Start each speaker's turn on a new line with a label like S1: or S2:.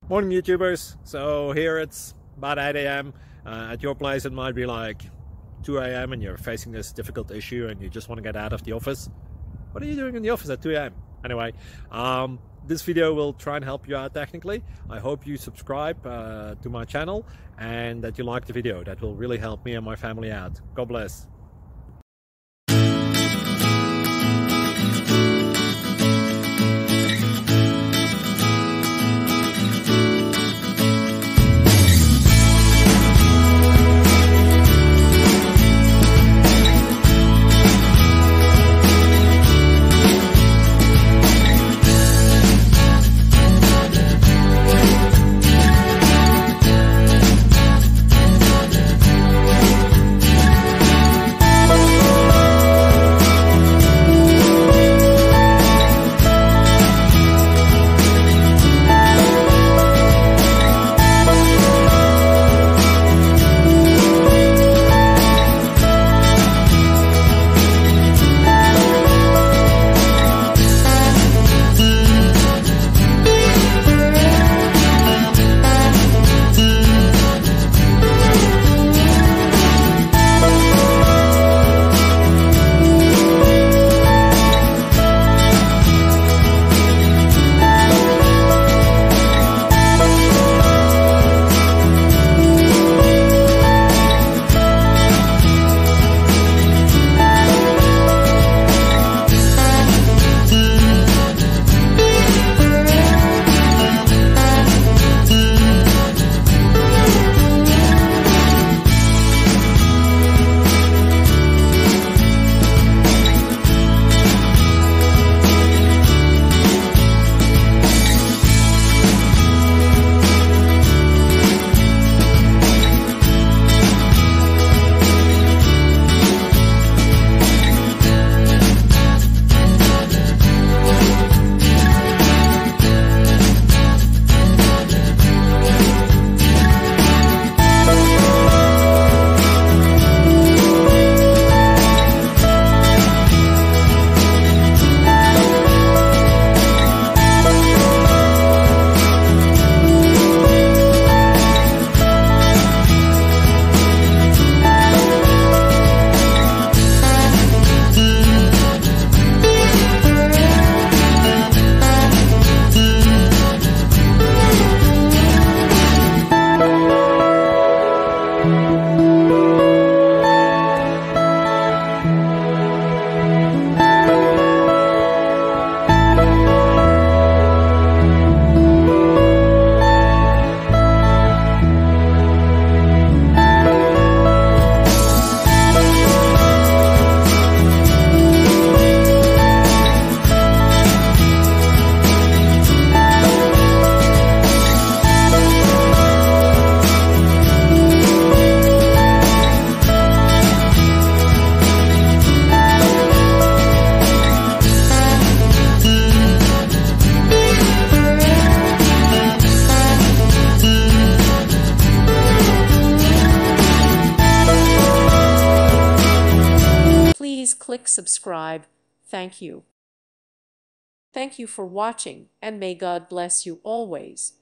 S1: Morning YouTubers. So here it's about 8 a.m. At your place it might be like 2 a.m. and you're facing this difficult issue and you just want to get out of the office. What are you doing in the office at 2 a.m.? Anyway, this video will try and help you out technically. I hope you subscribe to my channel and that you like the video. That will really help me and my family out. God bless.
S2: Please click subscribe. Thank you. Thank you for watching, and may God bless you always.